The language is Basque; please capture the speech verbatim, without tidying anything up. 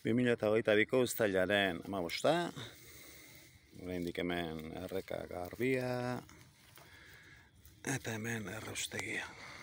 bi mila hogeita biko uztailaren hamabosta. Oraindik hemen erreka garbia. Eta hemen erraustegia.